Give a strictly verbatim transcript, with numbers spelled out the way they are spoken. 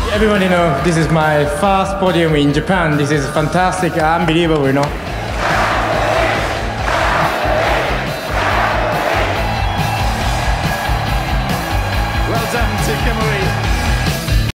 everybody know this is my first podium in Japan. This is fantastic, unbelievable, you know. Well done to Kamui.